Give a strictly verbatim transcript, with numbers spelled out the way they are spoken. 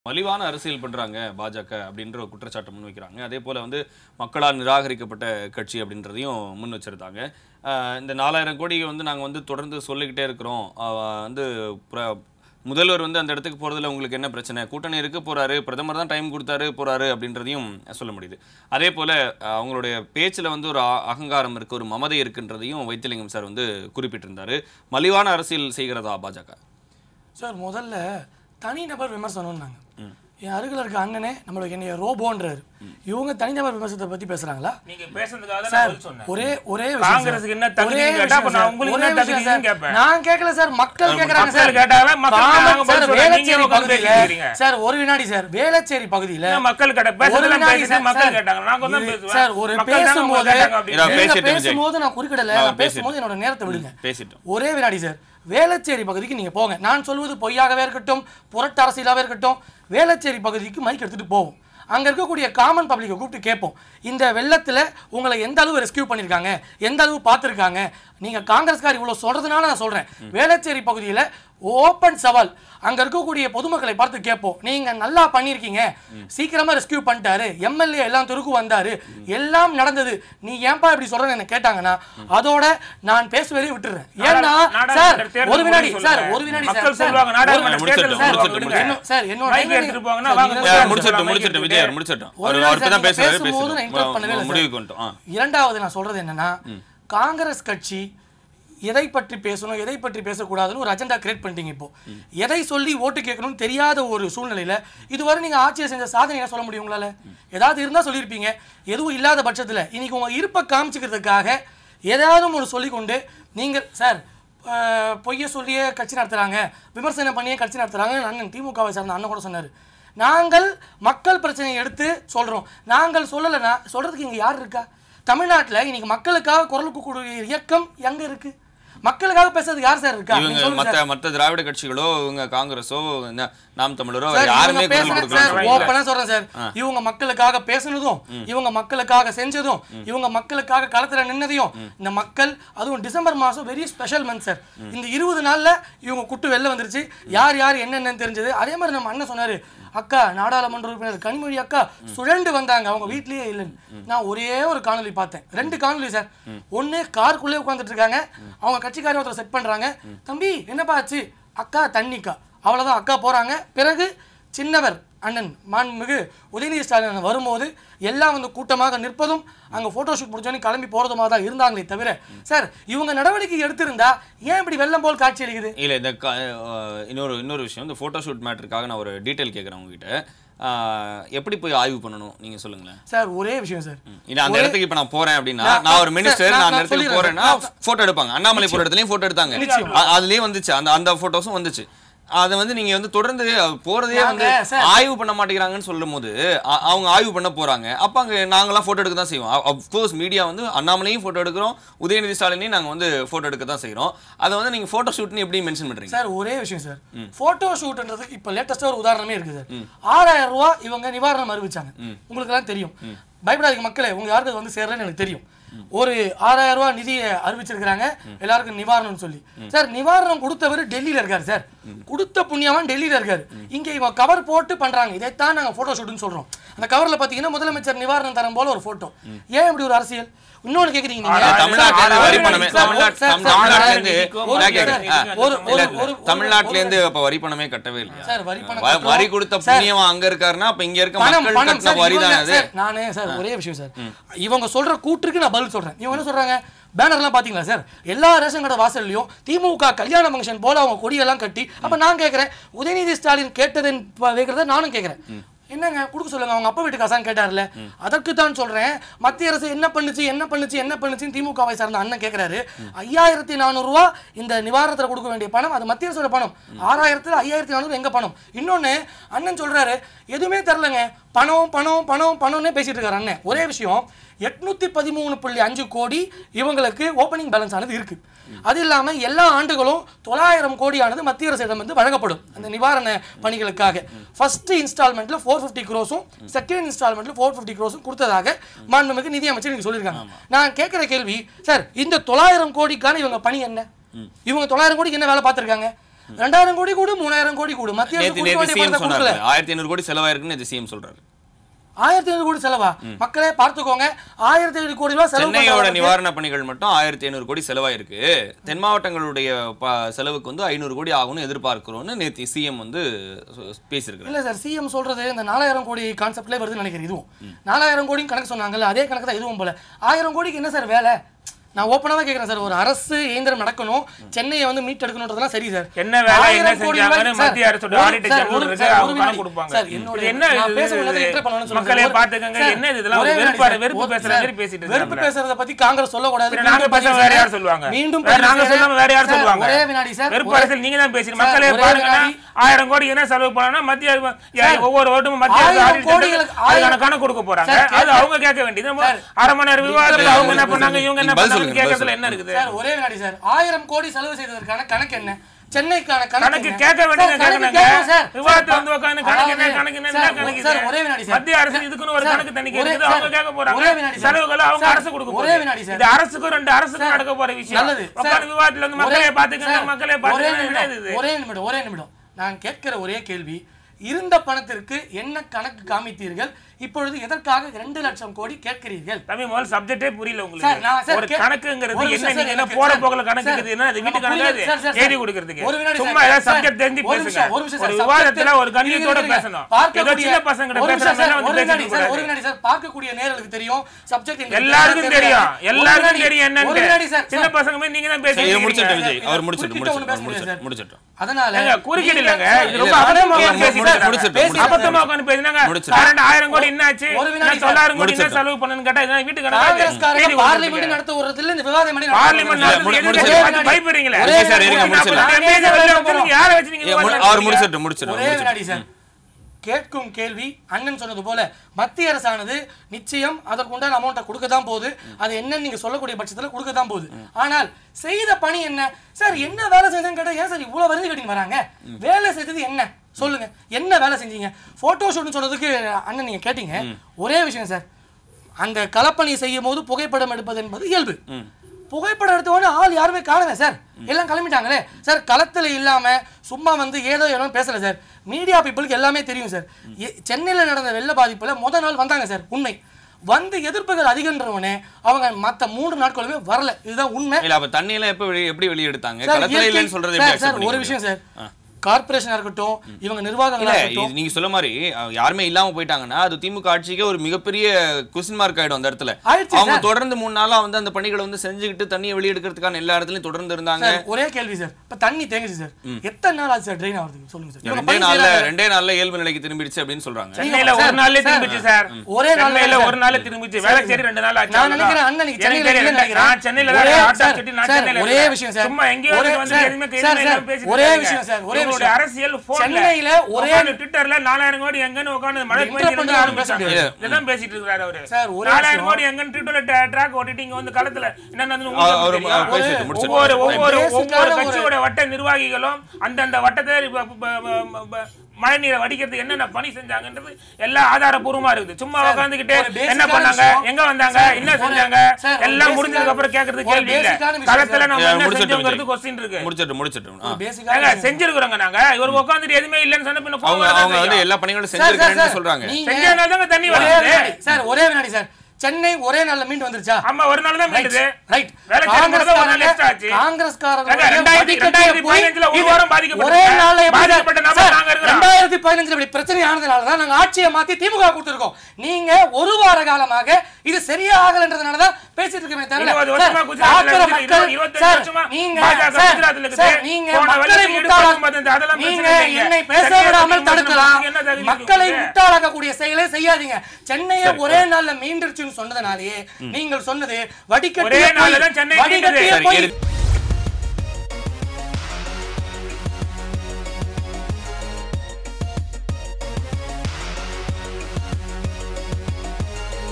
மலிவான அரசியல் பண்றாங்க பாஜக அப்படின்ற ஒரு குற்றச்சாட்டு முன் வைக்கிறாங்க. அதே போல வந்து மக்களால் நிராகரிக்கப்பட்ட கட்சி அப்படின்றதையும் முன் வச்சிருந்தாங்க. இந்த நாலாயிரம் கோடி வந்து நாங்கள் வந்து தொடர்ந்து சொல்லிக்கிட்டே இருக்கிறோம். வந்து முதல்வர் வந்து அந்த இடத்துக்கு போகிறதுல உங்களுக்கு என்ன பிரச்சனை, கூட்டணி இருக்கு போறாரு, பிரதமர் தான் டைம் கொடுத்தாரு போறாரு அப்படின்றதையும் சொல்ல முடியுது. அதே போல அவங்களுடைய பேச்சில் வந்து ஒரு அகங்காரம் இருக்கு, ஒரு மமதை இருக்குன்றதையும் வைத்திலிங்கம் சார் வந்து குறிப்பிட்டிருந்தாரு. மலிவான அரசியல் செய்கிறதா பாஜக? சார் முதல்ல தனிநபர் விமர்சனம்னாங்க. என் அருகில் இருக்க அண்ணனே நம்மளுக்கு என்னைய ரோபோன்றாரு. இவங்க தனிநபர் விமர்சனத்தை பத்தி பேசுறாங்களா? நீங்க பேசுறதுக்காக தான் சொன்னேன். ஒரே ஒரே காங்கிரஸ்க்கு என்ன தகுதி கேட்டா அப்ப நான் உங்களுக்கு என்ன தகுதின்னு கேட்பேன். நான் கேட்கல சார், மக்கள் கேக்குறாங்க சார். கேட்டால மக்கள் நாங்க பதில் சொல்றோம். நீங்க பதில் கேக்குறீங்க சார். ஒரு வினாடி சார், வேளச்சேரி பகுதியில மக்கள் கேட்ட பேசுறதெல்லாம் பேசி மக்கள் கேட்டாங்க. நான் கொஞ்சம் பேசுவேன் சார். ஒரு பேசும்போது பேசும்போது நான் குறுக்கிடல, நான் பேசும்போது என்னோட நேரத்தை விடுங்க. பேசிட்டோம். ஒரே வினாடி சார். வேளச்சேரி பகுதிக்கு நீங்க போங்க. நான் சொல்வது பொய்யாகவே இருக்கட்டும், புரட்டு அரசியலாவே இருக்கட்டும், வேளச்சேரி பகுதிக்கு மைக் எடுத்துட்டு போவோம். அங்க இருக்கக்கூடிய காமன் பப்ளிக்கை கூப்பிட்டு கேட்போம், இந்த வெள்ளத்துல உங்களை எந்த அளவு ரெஸ்கியூ பண்ணிருக்காங்க, எந்த அளவு பார்த்துருக்காங்க. நீங்க காங்கிரஸ்கார் இவ்வளவு சொல்றதுனால நான் சொல்றேன், வேளச்சேரி பகுதியில ஓப்பன் சவால். அங்க இருக்கக்கூடிய பொதுமக்களை பார்த்து கேட்போம், நீங்க நல்லா பண்ணிருக்கீங்க, சீக்கிரமா ரெஸ்கியூ பண்ணிட்டாரு, எம்எல்ஏ எல்லாம் தெருக்கு வந்தாரு, எல்லாம் நடந்தது, நீ ஏன்பா இப்படி சொல்றேன்னு என்ன கேட்டாங்க, அதோட நான் பேசுவதே விட்டுறேன். ஏன்னா சார் ஒரு வினாடி சார், ஒரு வினாடி சார், சொல்லுவாங்க நாடாளுமன்ற தேர்தல் சார் என்னோட மைக் எடுத்துட்டு போங்கனா வாங்க முடிச்சிட்டு முடிச்சிட்டு விஜய் முடிச்சிட்டோம். அவர் அவர் தான் பேசுறாரு, பேசும்போது நான் இன்டரப்ட் பண்ணவே இல்ல. முடிவுக்கு வந்துட்டோம். இரண்டாவது நான் சொல்றது என்னன்னா, காங்கிரஸ் கட்சி எதை பற்றி பேசணும் எதை பற்றி பேசக்கூடாதுன்னு ஒரு அஜெண்டா கிரியேட் பண்ணிட்டீங்க. இப்போ எதை சொல்லி ஓட்டு கேட்கணும்னு தெரியாத ஒரு சூழ்நிலையில இதுவரை நீங்க ஆட்சியை செஞ்ச சாதனையை சொல்ல முடியும் உங்களால? ஏதாவது இருந்தா சொல்லியிருப்பீங்க. எதுவும் இல்லாத பட்சத்தில் இன்னைக்கு உங்க இருப்பை காமிச்சுக்கிறதுக்காக ஏதாவது ஒன்று சொல்லிக்கொண்டு நீங்கள் சார் பொய்ய சொல்லியே கட்சி நடத்துறாங்க, விமர்சனம் பண்ணியே கட்சி நடத்துறாங்க. அண்ணன் திமுகவை சார்ந்த அண்ணன் கூட சொன்னார், நாங்கள் மக்கள் பிரச்சனையை எடுத்து சொல்றோம். நாங்கள் சொல்லலைன்னா சொல்றதுக்கு இங்க யார் இருக்கா? தமிழ்நாட்டில் இன்னைக்கு மக்களுக்காக குரல் கூடிய இயக்கம் எங்க இருக்கு? மக்களுக்காக பேசுறது யார் சார் இருக்கா? மத்த மத்த திராவிட கட்சிகளோ இவங்க காங்கிரஸோ நாம் தமிழரோ யாருமே ஓப்பனா சொல்றேன் சார், இவங்க மக்களுக்காக பேசுனதும் இவங்க மக்களுக்காக செஞ்சதும் இவங்க மக்களுக்காக களத்துல நின்னதையும் இந்த மக்கள், அதுவும் டிசம்பர் மாசம் வெரி ஸ்பெஷல் மந்த் சார். இந்த இருபது நாள்ல இவங்க குட்டு வெளில வந்துருச்சு, யார் யார் என்னென்னு தெரிஞ்சது. அதே மாதிரி நம்ம அண்ணன் சொன்னாரு, அக்கா நாடாளுமன்ற உறுப்பினர் கனிமொழி அக்கா சுழண்டு வந்தாங்க, அவங்க வீட்லயே இல்லைன்னு. நான் ஒரே ஒரு காணொலி பார்த்தேன், ரெண்டு காணொலி சார். ஒன்னு காருக்குள்ளே உட்காந்துட்டு இருக்காங்க, அவங்க கட்சிக்காரர் ஒருத்தர் செட் பண்றாங்க, தம்பி என்னப்பா ஆச்சு, அக்கா தண்ணிக்கா, அவ்வளவுதான் அக்கா போறாங்க. பிறகு சின்னவர் அண்ணன் மாண்புமிகு உதயநிதி ஸ்டாலின் வரும்போது எல்லாம் வந்து கூட்டமாக நிற்பதும் அங்க போட்டோ ஷூட் முடிச்சோன்னு கிளம்பி போறதுமா தான் இருந்தாங்களே தவிர சார் இவங்க நடவடிக்கை எடுத்திருந்தா ஏன் இப்படி வெள்ளம் போல் காட்சி அளிக்குது? இல்ல இந்த இன்னொரு இன்னொரு விஷயம், இந்த போட்டோ ஷூட் மேட்டருக்காக நான் ஒரு டீட்டெயில் கேட்குறேன் உங்ககிட்ட. எப்படி போய் ஆய்வு பண்ணணும் நீங்க சொல்லுங்களேன் சார். ஒரே விஷயம் சார், அந்த இடத்துக்கு இப்ப நான் போறேன் அப்படின்னா, நான் ஒரு மினிஸ்டர், நான் அந்த இடத்துக்கு போறேன்னா போட்டோ எடுப்பாங்க. அண்ணாமலை போற இடத்துலயும் போட்டோ எடுத்தாங்க, அதுலயே வந்துச்சு, அந்த அந்த போட்டோஸும் வந்துச்சு. அதை வந்து நீங்க வந்து தொடர்ந்து போறதே வந்து ஆய்வு பண்ண மாட்டேங்கிறாங்கன்னு சொல்லும் போது அவங்க ஆய்வு பண்ண போறாங்க. அப்ப அங்க நாங்கெல்லாம் போட்டோ எடுக்க தான் செய்வோம். அப்கோர்ஸ் மீடியா வந்து அண்ணாமலையும் போட்டோ எடுக்கிறோம், உதயநிதி ஸ்டாலினையும் நாங்க வந்து போட்டோ எடுக்க தான் செய்யறோம். அதை வந்து நீங்க போட்டோ ஷூட்னு எப்படி மென்ஷன் பண்றீங்க சார்? ஒரே விஷயம் சார், போட்டோ ஷூட்ன்றது இப்ப லேட்டஸ்டா ஒரு உதாரணமே இருக்கு சார். ஆறாயிரம் ரூபாய் இவங்க நிவாரணம் அறிவிச்சாங்க, உங்களுக்கு எல்லாம் தெரியும். பயப்படாதீங்க மக்களே, உங்க யாருக்கு வந்து சேரலன்னு எனக்கு தெரியும். ஒரு ஆறாயிரம் ரூபாய் நிதியை அறிவிச்சிருக்காங்க எல்லாருக்கும் நிவாரணம் சொல்லி. சார் நிவாரணம் கொடுத்தவர் டெல்லியில இருக்காரு சார், கொடுத்த புண்ணியவான் டெல்லியில இருக்காரு. இங்க இவங்க கவர் போட்டு பண்றாங்க, இதைத்தான் நாங்க போட்டோ ஷூட்னு சொல்றோம். அந்த கவர்ல பாத்தீங்கன்னா முதலமைச்சர் நிவாரணம் தரம் போல ஒரு போட்டோ. ஏன் இப்படி ஒரு அரசியல்? இன்னொன்னு கேக்குறீங்க, தமிழ்நாட்டுல இருந்து வரி பணமே கட்டவே இல்லை. வரி கொடுத்த புண்ணியவன் அங்க இருக்காருன்னா அப்ப இங்க இருக்க மக்கள் கட்டின வரி தானே. நானே சார் ஒரே விஷயம் சார், இவங்க சொல்ற கூற்றுக்கு நான் பதில் சொல்றேன். இவங்க என்ன சொல்றாங்க, பேனர்லாம் பாத்தீங்களா சார், எல்லா ரேஷன் கடை வாசல்லையும் திமுக கல்யாண ஃபங்க்ஷன் போல அவங்க கொடியெல்லாம் கட்டி. அப்ப நான் கேட்கிறேன், உதயநிதி ஸ்டாலின் கேட்டதன் வைக்கிறத நானும் கேட்கிறேன், என்னங்க கொடுக்க சொல்லுங்க, அவங்க அப்பா வீட்டு காசான்னு கேட்டார்ல. அதற்கு தான் சொல்றேன், மத்திய அரசு என்ன பண்ணுச்சு என்ன பண்ணுச்சு என்ன பண்ணுச்சுன்னு திமுகவை சார்ந்த அண்ணன் கேட்கிறாரு. ஐயாயிரத்தி நானூறு ரூபா இந்த நிவாரணத்துல கொடுக்க வேண்டிய பணம், அது மத்திய அரசோட பணம். ஆறாயிரத்துல ஐயாயிரத்தி நானூறு எங்க பணம்? இன்னொன்னு அண்ணன் சொல்றாரு, எதுவுமே தரலங்க, பணம் பணம் பணம் பணம்னே பேசிட்டு இருக்காரு அண்ணன். ஒரே விஷயம், எட்நூத்தி பதிமூணு புள்ளி அஞ்சு கோடி இவங்களுக்கு ஓப்பனிங் பேலன்ஸ் ஆனது இருக்கு. அது இல்லாம எல்லா ஆண்டுகளும் தொள்ளாயிரம் கோடியானது மத்திய அரசிடம் வந்து வழங்கப்படும் அந்த நிவாரண பணிகளுக்காக. ஃபர்ஸ்ட் இன்ஸ்டால்மெண்ட்ல ஃபோர் பிப்டி க்ரோஸும் செகண்ட் இன்ஸ்டால்மெண்ட்ல ஃபோர் பிப்டி க்ரோஸும் கொடுத்ததாக மாண்புமிகு நிதி அமைச்சர் நீங்க சொல்லியிருக்காங்க. நான் கேட்கிற கேள்வி சார், இந்த தொள்ளாயிரம் கோடிக்கான இவங்க பணி என்ன? இவங்க தொள்ளாயிரம் கோடிக்கு என்ன வேலை பார்த்திருக்காங்க? ரெண்டாயிரம் கோடி கூடு மூணாயிரம் கோடி கூடு மத்திய அரசு கொடுக்க வேண்டிய பணத்தை கொடுக்கல. ஆயிரத்தி ஐநூறு கோடி செலவாயிருக்குன்னு சிஎம் சொல்றாரு. ஆயிரத்தி ஐநூறு கோடி செலவா? மக்களே பார்த்துக்கோங்க, ஆயிரத்தி ஐநூறு கோடி ரூபாய் செலவு. சென்னையோட நிவாரண பணிகள் மட்டும் ஆயிரத்தி ஐநூறு கோடி செலவாயிருக்கு. தென் மாவட்டங்களுடைய செலவுக்கு வந்து ஐநூறு கோடி ஆகும்னு எதிர்பார்க்கிறோம்னு நேற்று சிஎம் வந்து பேசியிருக்காரு. இல்ல சார், சிஎம் சொல்றது இந்த நாலாயிரம் கோடி கான்செப்ட்லேயே வருதுன்னு நினைக்கிறேன். இதுவும் நாலாயிரம் கோடியும் கணக்கு சொன்னாங்கல்ல, அதே கணக்கு தான் இதுவும் போல. ஆயிரம் கோடிக்கு என்ன சார் வேலை? நான் ஓப்பனா தான் கேக்குறேன் சார். ஒரு அரசு இயந்திரம் நடக்கணும், சென்னையை வந்து மீட் எடுக்கணும்ன்றதெல்லாம் சரி சார். என்ன வேலை என்ன செஞ்சாங்கன்னு மத்திய அரசோட ஆடிட் ஜெனரல் இருக்கு, அவங்க கணக்கு கொடுப்பாங்க. சார் என்னோட என்ன நான் பேசுறத இன்டர் பண்ணனும்னு சொல்லுங்க. மக்களே பாத்துக்கங்க, என்ன இதெல்லாம் வெறுப்பு வெறுப்பு பேசுற மாதிரி பேசிட்டு இருக்காங்க. வெறுப்பு பேசுறத பத்தி காங்கிரஸ் சொல்ல கூடாது. நாங்க பேச வேற யார் சொல்வாங்க? மீண்டும் நாங்க சொல்லாம வேற யார் சொல்வாங்க? ஒரே வினாடி சார். வெறுப்பு அரசியல் நீங்க தான் பேசுறீங்க. மக்களே பாருங்க, ஆயிரம் கோடி என்ன செலவு பண்ணா மத்திய ஒவ்வொரு வருடமும் மத்திய ஆடிட் ஜெனரல் கணக்கு கொடுக்க போறாங்க. அது அவங்க கேட்க வேண்டியது. அரை மணி நேரம் விவாதத்துல அவங்க என்ன பண்ணாங்க, இவங்க என்ன பண்ணாங்க கேட்கறதுல என்ன இருக்கு? சார் ஒரே வினாடி சார். ஆயிரம் கோடி செலவு செய்ததற்கான கணக்கு என்ன? சென்னைக்கான கணக்கு கேட்க வேண்டியது கேட்கணுங்க. விவாதத்துல வந்து உட்கார்ந்து கணக்கு என்ன கணக்கு என்ன கணக்கு சார். ஒரே வினாடி சார். மத்திய அரசு இதுக்குன்னு ஒரு கணக்கு தண்ணி கேக்குது, அவங்க கேட்க போறாங்க. செலவுகளை அவங்க அரசு கொடுக்க போறாங்க. ஒரே வினாடி சார். இது அரசுக்கு ரெண்டு அரசுக்கு நடக்க போற விஷயம். நல்லது. உட்கார்ந்து விவாதத்துல வந்து மக்களே பாத்துக்கங்க, மக்களே பாத்துக்கங்க. ஒரே நிமிடம் ஒரே நிமிடம் நான் கேட்கிற ஒரே கேள்வி, இருந்த பணத்திற்கு என்ன கணக்கு காமித்தீர்கள்? இப்பொழுது எதற்காக ரெண்டு லட்சம் கோடி கேட்கிறீர்கள்? தம்பி முதல் சப்ஜெக்டே புரியல உங்களுக்கு. ஒரு கணக்குங்கிறது என்ன, நீங்க என்ன போற போகல கணக்கு இருக்குது, என்ன அது வீட்டு கணக்கு எழுதி கொடுக்கிறதுக்கு சும்மா ஏதாவது சப்ஜெக்ட் தெரிஞ்சு பேசுங்க. ஒரு விவாதத்துல ஒரு கண்ணியத்தோட பேசணும். ஏதோ சின்ன பசங்க கிட்ட பேசுற மாதிரி வந்து பேசிட்டு கூடாது. ஒரு வினாடி சார். பார்க்கக்கூடிய நேயர்களுக்கு தெரியும் சப்ஜெக்ட் எல்லாருக்கும் தெரியும், எல்லாருக்கும் தெரியும் என்னன்னு. சின்ன பசங்க மாதிரி நீங்க தான் பேசுறீங்க. முடிச்சிட்டு விஜய் அவர் முடிச்சிட்டு முடிச்சிட்டு முடிச்சிட்டு அதனால குறுக்கிட இல்லங்க. இது ரொம்ப அபத்தமா பேசிட்டு அபத்தமா உட்கார்ந்து பேசினாங்க. ஆயிரம் கோடி என்ன ஆச்சு, தொள்ளாயிரம் கோடி என்ன செலவு பண்ணனும் கேட்டா இதெல்லாம் வீட்டு கணக்கு. பார்லிமென்ட் நடத்த வரதுல இந்த விவாதம் பண்ணி பார்லிமென்ட் பயப்படுறீங்களே சார். இருங்க முடிச்சிட்டு யாரை வச்சு நீங்க அவர் முடிச்சிட்டு முடிச்சிட்டு ஒரே வினாடி சார். கேட்கும் கேள்வி அண்ணன் சொன்னது போல மத்திய அரசானது நிச்சயம் அதற்குண்டான அமௌண்ட்டை கொடுக்க தான் போகுது. அது என்னன்னு நீங்க சொல்லக்கூடிய பட்சத்தில் கொடுக்க தான் போகுது. ஆனால் செய்த பணி என்ன சார்? என்ன வேலை செஞ்சேன்னு கேட்டா ஏன் சார் இவ்வளவு வருது கட்டிங்க வராங்க? வேலை செய்தது என்ன சொல்லுங்க, என்ன வேலை செஞ்சீங்க? போட்டோ ஷூட்னு சொன்னதுக்கு அண்ணன் நீங்க கேட்டீங்க. ஒரே விஷயம் சார், அந்த களப்பணி செய்யும் போது புகைப்படம் எடுப்பது என்பது இயல்பு. புகைப்படம் எடுத்தவொடனே ஆள் யாருமே காணுங்க சார், எல்லாம் கிளம்பிட்டாங்களே சார். களத்துல இல்லாம சும்மா வந்து ஏதோ ஏதோ பேசல சார். மீடியா பீப்புளுக்கு எல்லாமே தெரியும் சார். சென்னையில் நடந்த வெள்ள பாதிப்புல முத நாள் வந்தாங்க சார், உண்மை. வந்து எதிர்ப்புகள் அதிகன்றவனே அவங்க மத்த மூன்று நாட்களுமே வரல, இதுதான் உண்மை. இல்ல அப்ப தண்ணி எல்லாம் எப்ப எப்படி வெளிய எடுத்தாங்க? களத்துல இல்லன்னு சொல்றது எப்படி? சார் ஒரு விஷயம் சார், கார்ப்பரேஷனா இருக்கட்டும், இவங்க நிர்வாகங்களா இருக்கட்டும், நீங்க சொல்ல மாதிரி யாருமே இல்லாம போயிட்டாங்கன்னா அது திமுக ஆட்சிக்கு ஒரு மிகப்பெரிய குவெஸ்சன் மார்க் ஆயிடும் அந்த இடத்துல. அவங்க தொடர்ந்து மூணு நாளா வந்து அந்த பணிகளை வந்து செஞ்சுக்கிட்டு தண்ணியை வெளிய எடுக்கிறதுக்கான எல்லா இடத்துலயும் தொடர்ந்து இருந்தாங்க. ஒரே கேள்வி சார், இப்ப தண்ணி தேங்குச்சு சார், எத்தனை நாள் ஆச்சு சார் ட்ரெயின் ஆவறதுக்கு சொல்லுங்க சார்? ரெண்டே நாள்ல ரெண்டே நாள்ல இயல்பு நிலைக்கு திரும்பிடுச்சு அப்படின்னு சொல்றாங்க. சென்னையில ஒரு நாள்ல திரும்பிச்சு சார், ஒரே நாள்ல ஒரு நாள்ல திரும்பிச்சு. வேளச்சேரி ரெண்டு நாள் ஆச்சு. நான் நினைக்கிறேன் அண்ணன் நீங்க சென்னையில இல்ல நினைக்கிறேன். நான் சென்னையில தான் ஆட்டா சிட்டி நான் சென்னையில. ஒரே விஷயம் சார், சும்மா எங்கயோ வந்து எதுமே கேட்கல பேசிட்டு. ஒரே விஷயம் சார், ஒரே விஷயம் அரசியல் சென்னையில ஒரே ட்விட்டர்ல நாலாயிரம் கோடி எங்கன்னு உட்கார்ந்து மழை பெய்யுது ஆரம்பிச்சாங்க. இதெல்லாம் பேசிட்டு இருக்காரு அவரு. நாலாயிரம் கோடி எங்கன்னு ட்விட்டர்ல ட்ராக் ஓட்டிட்டீங்க வந்து களத்துல என்ன நடந்து ஒவ்வொரு ஒவ்வொரு ஒவ்வொரு கட்சியோட வட்ட நிர்வாகிகளும் அந்தந்த வட்டத்தை மழை நீரை வடிக்கிறதுக்கு என்னென்ன பணி செஞ்சாங்கன்றது எல்லாம் ஆதாரபூர்வமா இருக்குது. சும்மா உட்கார்ந்துகிட்டு என்ன பண்ணாங்க, எங்க வந்தாங்க, என்ன செஞ்சாங்க எல்லாம் முடிஞ்சதுக்கு அப்புறம் கேக்குறது கேள்வி இல்ல. களத்துல நம்ம என்ன செஞ்சோங்கிறது क्वेश्चन இருக்கு. முடிச்சிட்டு முடிச்சிட்டு செஞ்சிருக்கோங்க நாங்க. இவர் உட்கார்ந்துட்டு எதுவுமே இல்லன்னு சொன்ன பின்ன அவங்க அவங்க வந்து எல்லா பணிகளும் செஞ்சிருக்காங்கன்னு சொல்றாங்க. செஞ்சனால தான் தண்ணி வருது சார். ஒரே வினாடி சார், சென்னை ஒரே நாள்ல மீண்டு வந்துருச்சா? ஆமா ஒரு நாள் தான் மீண்டுது. ரைட். காங்கிரஸ் ஒரு நாள் எக்ஸ்ட்ரா ஆச்சு. காங்கிரஸ்காரங்க ரெண்டாயிரத்து பதினைந்துல ஒரு வாரம் பாதிக்கப்பட்ட ஒரே நாள்ல பாதிக்கப்பட்ட நபர் நாங்க இருக்கோம். ரெண்டாயிரத்து பதினைந்துல இப்படி பிரச்சனை ஆனதனால தான் நாங்க ஆட்சியை மாத்தி திமுக கொடுத்திருக்கோம். நீங்க ஒரு வார காலமாக இது சரியா ஆகலன்றதனால தான் பேசிட்டு இருக்கமே தவிர இருபது வருஷமா குஜராத்ல இருக்கு, இருபத்தஞ்சு வருஷமா பாஜக குஜராத்ல இருக்கு. நீங்க மக்களை முட்டாளாக்க, நீங்க என்னை பேச விடாமல் தடுக்கலாம். மக்களை முட்டாளாக்கக்கூடிய செயலை செய்யாதீங்க. சென்னையை ஒரே நாள்ல மீண்டுருச்சு சொன்னதனாலே நீங்கள் சொன்னது வடிகட்டிய ஒரே நாள்ல தான் சென்னை வடிகட்டிய